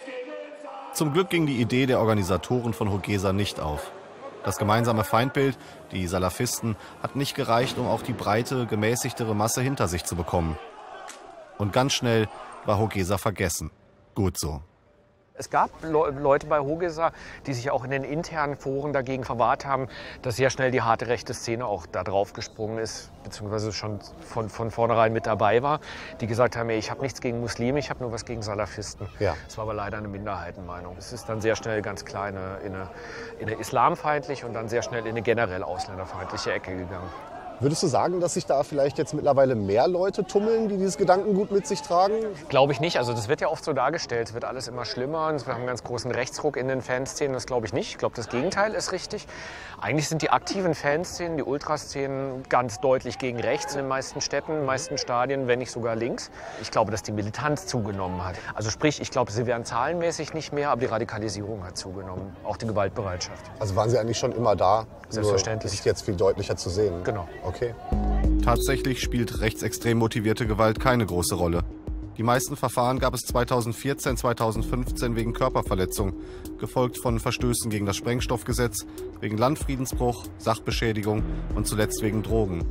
Zum Glück ging die Idee der Organisatoren von Hogesa nicht auf. Das gemeinsame Feindbild, die Salafisten, hat nicht gereicht, um auch die breite, gemäßigtere Masse hinter sich zu bekommen. Und ganz schnell war Hogesa vergessen. Gut so. Es gab Leute bei Hogesa, die sich auch in den internen Foren dagegen verwahrt haben, dass sehr schnell die harte rechte Szene auch da drauf gesprungen ist, beziehungsweise schon von vornherein mit dabei war, die gesagt haben, ey, ich habe nichts gegen Muslime, ich habe nur was gegen Salafisten. Ja. Das war aber leider eine Minderheitenmeinung. Es ist dann sehr schnell ganz klar in eine islamfeindliche und dann sehr schnell in eine generell ausländerfeindliche Ecke gegangen. Würdest du sagen, dass sich da vielleicht jetzt mittlerweile mehr Leute tummeln, die dieses Gedankengut mit sich tragen? Glaube ich nicht. Also das wird ja oft so dargestellt. Es wird alles immer schlimmer. Und wir haben einen ganz großen Rechtsruck in den Fanszenen. Das glaube ich nicht. Ich glaube, das Gegenteil ist richtig. Eigentlich sind die aktiven Fanszenen, die Ultraszenen, ganz deutlich gegen rechts in den meisten Städten, in den meisten Stadien, wenn nicht sogar links. Ich glaube, dass die Militanz zugenommen hat. Also sprich, ich glaube, sie wären zahlenmäßig nicht mehr, aber die Radikalisierung hat zugenommen. Auch die Gewaltbereitschaft. Also waren sie eigentlich schon immer da? Selbstverständlich. Nur ist jetzt viel deutlicher zu sehen. Genau. Okay. Tatsächlich spielt rechtsextrem motivierte Gewalt keine große Rolle. Die meisten Verfahren gab es 2014, 2015 wegen Körperverletzung, gefolgt von Verstößen gegen das Sprengstoffgesetz, wegen Landfriedensbruch, Sachbeschädigung und zuletzt wegen Drogen.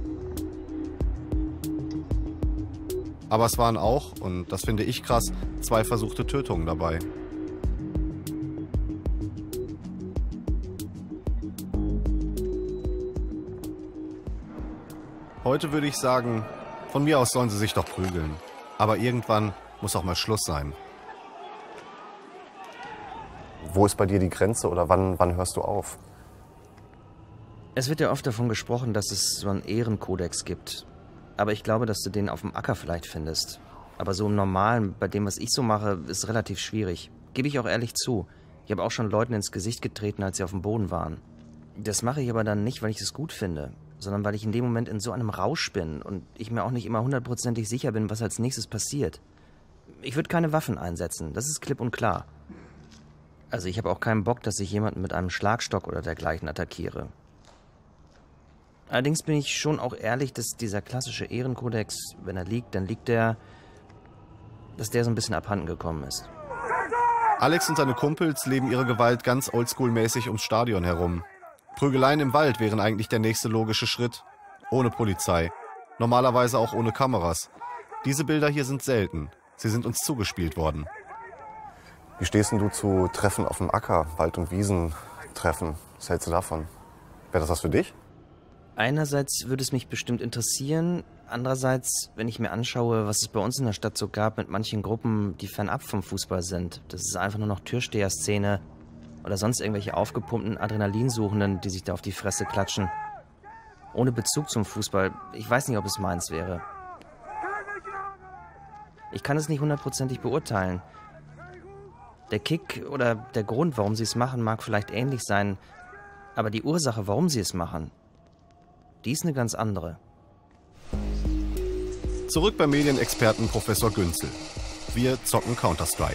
Aber es waren auch, und das finde ich krass, 2 versuchte Tötungen dabei. Heute würde ich sagen, von mir aus sollen sie sich doch prügeln. Aber irgendwann muss auch mal Schluss sein. Wo ist bei dir die Grenze oder wann hörst du auf? Es wird ja oft davon gesprochen, dass es so einen Ehrenkodex gibt. Aber ich glaube, dass du den auf dem Acker vielleicht findest. Aber so im Normalen, bei dem, was ich so mache, ist relativ schwierig. Gebe ich auch ehrlich zu. Ich habe auch schon Leuten ins Gesicht getreten, als sie auf dem Boden waren. Das mache ich aber dann nicht, weil ich es gut finde, sondern weil ich in dem Moment in so einem Rausch bin und ich mir auch nicht immer 100%ig sicher bin, was als nächstes passiert. Ich würde keine Waffen einsetzen, das ist klipp und klar. Also ich habe auch keinen Bock, dass ich jemanden mit einem Schlagstock oder dergleichen attackiere. Allerdings bin ich schon auch ehrlich, dass dieser klassische Ehrenkodex, wenn er liegt, dann liegt der, dass der so ein bisschen abhanden gekommen ist. Alex und seine Kumpels leben ihre Gewalt ganz oldschool-mäßig ums Stadion herum. Prügeleien im Wald wären eigentlich der nächste logische Schritt. Ohne Polizei. Normalerweise auch ohne Kameras. Diese Bilder hier sind selten. Sie sind uns zugespielt worden. Wie stehst denn du zu Treffen auf dem Acker, Wald- und Wiesentreffen? Was hältst du davon? Wäre das was für dich? Einerseits würde es mich bestimmt interessieren. Andererseits, wenn ich mir anschaue, was es bei uns in der Stadt so gab mit manchen Gruppen, die fernab vom Fußball sind. Das ist einfach nur noch Türsteher-Szene oder sonst irgendwelche aufgepumpten Adrenalinsuchenden, die sich da auf die Fresse klatschen. Ohne Bezug zum Fußball. Ich weiß nicht, ob es meins wäre. Ich kann es nicht hundertprozentig beurteilen. Der Kick oder der Grund, warum sie es machen, mag vielleicht ähnlich sein. Aber die Ursache, warum sie es machen, die ist eine ganz andere. Zurück beim Medienexperten Professor Günzel. Wir zocken Counter-Strike.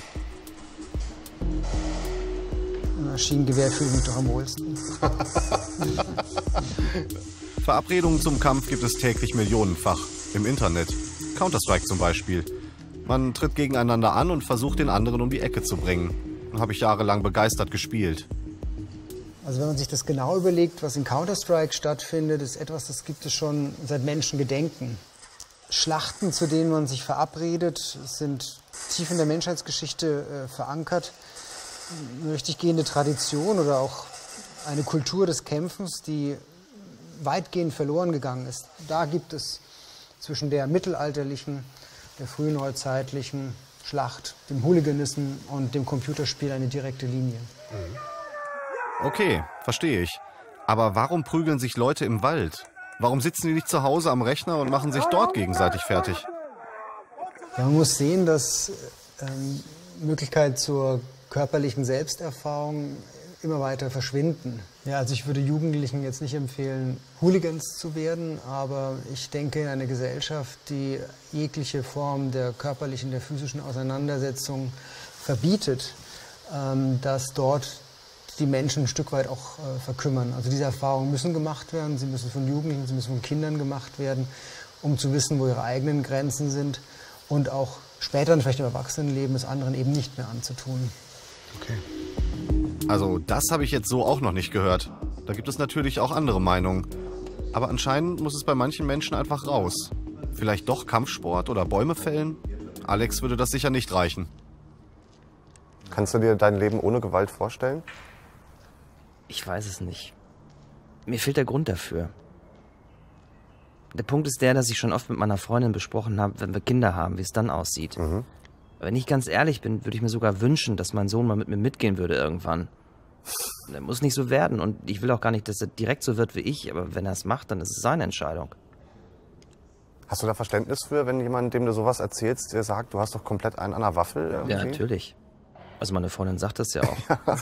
Maschinengewehr fühle ich mich doch am wohlsten. Verabredungen zum Kampf gibt es täglich millionenfach. Im Internet. Counter-Strike zum Beispiel. Man tritt gegeneinander an und versucht, den anderen um die Ecke zu bringen. Habe ich jahrelang begeistert gespielt. Also wenn man sich das genau überlegt, was in Counter-Strike stattfindet, ist etwas, das gibt es schon seit Menschengedenken. Schlachten, zu denen man sich verabredet, sind tief in der Menschheitsgeschichte verankert. Eine richtig gehende Tradition oder auch eine Kultur des Kämpfens, die weitgehend verloren gegangen ist. Da gibt es zwischen der mittelalterlichen, der frühneuzeitlichen Schlacht, dem Hooliganism und dem Computerspiel eine direkte Linie. Okay, verstehe ich. Aber warum prügeln sich Leute im Wald? Warum sitzen die nicht zu Hause am Rechner und machen sich dort gegenseitig fertig? Ja, man muss sehen, dass Möglichkeit zur körperlichen Selbsterfahrung immer weiter verschwinden. Ja, also ich würde Jugendlichen jetzt nicht empfehlen, Hooligans zu werden, aber ich denke, in einer Gesellschaft, die jegliche Form der körperlichen, der physischen Auseinandersetzung verbietet, dass dort die Menschen ein Stück weit auch verkümmern. Also diese Erfahrungen müssen gemacht werden, sie müssen von Jugendlichen, sie müssen von Kindern gemacht werden, um zu wissen, wo ihre eigenen Grenzen sind und auch später, vielleicht im Erwachsenenleben, es anderen eben nicht mehr anzutun. Okay. Also das habe ich jetzt so auch noch nicht gehört. Da gibt es natürlich auch andere Meinungen. Aber anscheinend muss es bei manchen Menschen einfach raus. Vielleicht doch Kampfsport oder Bäume fällen? Alex würde das sicher nicht reichen. Kannst du dir dein Leben ohne Gewalt vorstellen? Ich weiß es nicht. Mir fehlt der Grund dafür. Der Punkt ist der, dass ich schon oft mit meiner Freundin besprochen habe, wenn wir Kinder haben, wie es dann aussieht. Wenn ich ganz ehrlich bin, würde ich mir sogar wünschen, dass mein Sohn mal mit mir mitgehen würde irgendwann. Der muss nicht so werden und ich will auch gar nicht, dass er direkt so wird wie ich, aber wenn er es macht, dann ist es seine Entscheidung. Hast du da Verständnis für, wenn jemand, dem du sowas erzählst, der sagt, du hast doch komplett einen an der Waffel irgendwie? Ja, natürlich. Also meine Freundin sagt das ja auch.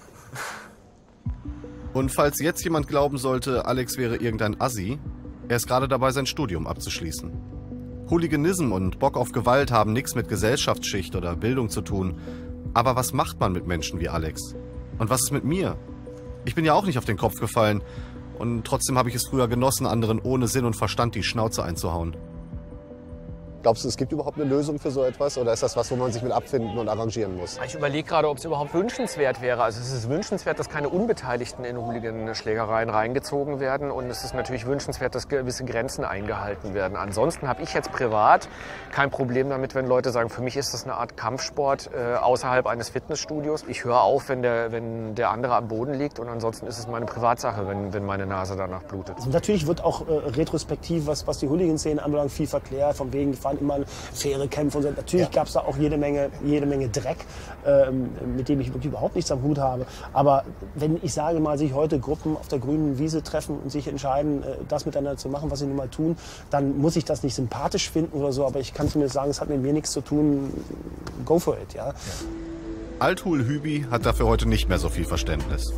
Und falls jetzt jemand glauben sollte, Alex wäre irgendein Assi, er ist gerade dabei, sein Studium abzuschließen. Hooliganism und Bock auf Gewalt haben nichts mit Gesellschaftsschicht oder Bildung zu tun. Aber was macht man mit Menschen wie Alex? Und was ist mit mir? Ich bin ja auch nicht auf den Kopf gefallen. Und trotzdem habe ich es früher genossen, anderen ohne Sinn und Verstand die Schnauze einzuhauen. Glaubst du, es gibt überhaupt eine Lösung für so etwas? Oder ist das was, wo man sich mit abfinden und arrangieren muss? Ich überlege gerade, ob es überhaupt wünschenswert wäre. Also es ist wünschenswert, dass keine Unbeteiligten in Hooligan-Schlägereien reingezogen werden. Und es ist natürlich wünschenswert, dass gewisse Grenzen eingehalten werden. Ansonsten habe ich jetzt privat kein Problem damit, wenn Leute sagen, für mich ist das eine Art Kampfsport außerhalb eines Fitnessstudios. Ich höre auf, wenn der andere am Boden liegt. Und ansonsten ist es meine Privatsache, wenn meine Nase danach blutet. Also natürlich wird auch retrospektiv, was die Hooligan-Szene anbelangt, viel verklärt. Von wegen, immer faire Kämpfe und so. Natürlich gab es da auch jede Menge Dreck, mit dem ich wirklich überhaupt nichts am Hut habe. Aber wenn ich sage mal, sich heute Gruppen auf der grünen Wiese treffen und sich entscheiden, das miteinander zu machen, was sie nun mal tun, dann muss ich das nicht sympathisch finden oder so. Aber ich kann zumindest sagen, es hat mit mir nichts zu tun. Go for it, ja. Althul Hübi hat dafür heute nicht mehr so viel Verständnis.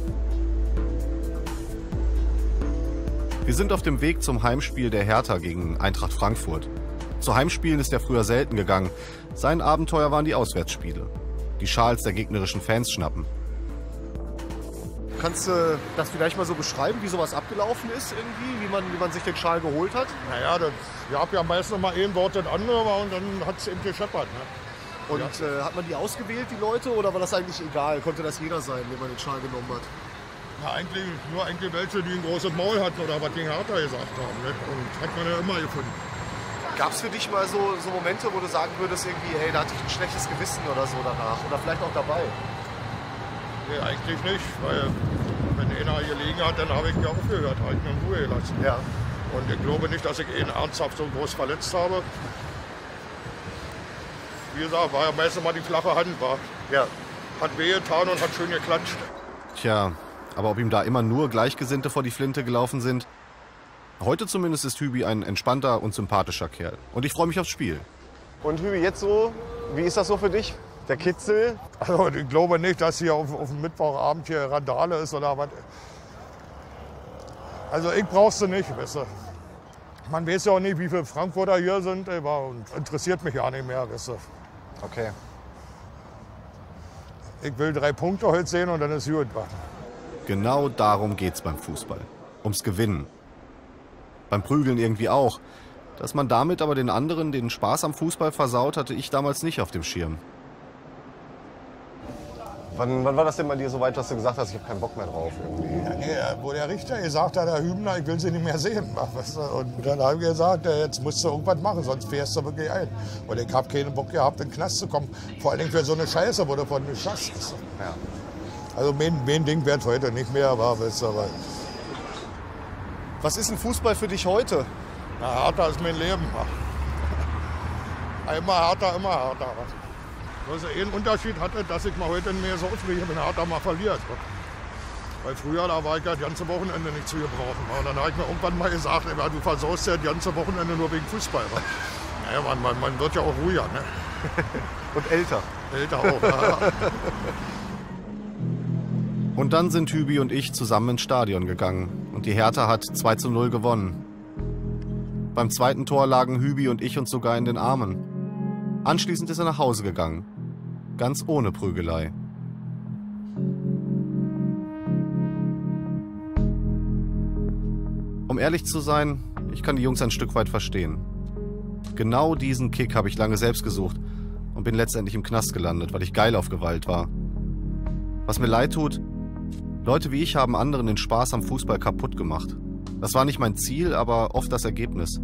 Wir sind auf dem Weg zum Heimspiel der Hertha gegen Eintracht Frankfurt. Zu Heimspielen ist er früher selten gegangen. Sein Abenteuer waren die Auswärtsspiele. Die Schals der gegnerischen Fans schnappen. Kannst du das vielleicht mal so beschreiben, wie sowas abgelaufen ist irgendwie? Wie man sich den Schal geholt hat? Naja, das gab ja meist noch mal ein Wort das andere und dann hat es eben gescheppert. Ne? Und hat man die ausgewählt, die Leute, oder war das eigentlich egal? Konnte das jeder sein, den man den Schal genommen hat? Ja, eigentlich nur welche, die ein großes Maul hatten oder was gegen Hertha gesagt haben. Ne? Und hat man ja immer gefunden. Gab es für dich mal so Momente, wo du sagen würdest, irgendwie, hey, da hatte ich ein schlechtes Gewissen oder so danach? Oder vielleicht auch dabei? Nee, eigentlich nicht, weil wenn einer gelegen hat, dann habe ich ja aufgehört, halt in Ruhe gelassen. Ja. Und ich glaube nicht, dass ich ihn ernsthaft so groß verletzt habe. Wie gesagt, war ja meistens mal die flache Hand. Ja. Hat wehgetan und hat schön geklatscht. Tja, aber ob ihm da immer nur Gleichgesinnte vor die Flinte gelaufen sind? Heute zumindest ist Hübi ein entspannter und sympathischer Kerl. Und ich freue mich aufs Spiel. Und Hübi, jetzt so, wie ist das so für dich? Der Kitzel? Also ich glaube nicht, dass hier auf dem Mittwochabend hier Randale ist oder was. Also ich brauch's nicht, weißt du. Man weiß ja auch nicht, wie viele Frankfurter hier sind, und interessiert mich ja nicht mehr, weißt du. Okay. Ich will 3 Punkte heute sehen und dann ist gut. Genau darum geht's beim Fußball. Ums Gewinnen. Beim Prügeln irgendwie auch. Dass man damit aber den anderen den Spaß am Fußball versaut, hatte ich damals nicht auf dem Schirm. Wann war das denn bei dir so weit, dass du gesagt hast, ich habe keinen Bock mehr drauf? Irgendwie? Ja, nee, wo der Richter gesagt hat, Herr Hübner, ich will Sie nicht mehr sehen. Weißt du? Und dann habe ich gesagt, jetzt musst du irgendwas machen, sonst fährst du wirklich ein. Und ich habe keinen Bock gehabt, in den Knast zu kommen. Vor allem für so eine Scheiße, wo du von mir schaffst. Ja. Also mein Ding wird heute nicht mehr, weißt du, aber Was ist ein Fußball für dich heute? na, Hertha ist mein Leben. Immer Hertha, immer Hertha. Also einen Unterschied hatte, dass ich mal heute mehr so auswege, wenn Hertha mal verliert. Weil früher, da war ich ja das ganze Wochenende nicht zu gebrauchen. Und dann habe ich mir irgendwann mal gesagt, du versaust ja das ganze Wochenende nur wegen Fußball. Naja, man wird ja auch ruhiger. Ne? Und älter. Älter auch, ja. Und dann sind Hübi und ich zusammen ins Stadion gegangen. Und die Hertha hat 2:0 gewonnen. Beim zweiten Tor lagen Hübi und ich uns sogar in den Armen. Anschließend ist er nach Hause gegangen. Ganz ohne Prügelei. Um ehrlich zu sein, ich kann die Jungs ein Stück weit verstehen. Genau diesen Kick habe ich lange selbst gesucht und bin letztendlich im Knast gelandet, weil ich geil auf Gewalt war. Was mir leid tut, Leute wie ich haben anderen den Spaß am Fußball kaputt gemacht. Das war nicht mein Ziel, aber oft das Ergebnis.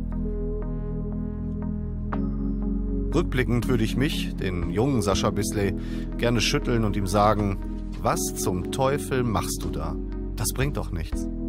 Rückblickend würde ich mich, den jungen Sascha Bisley, gerne schütteln und ihm sagen, was zum Teufel machst du da? Das bringt doch nichts.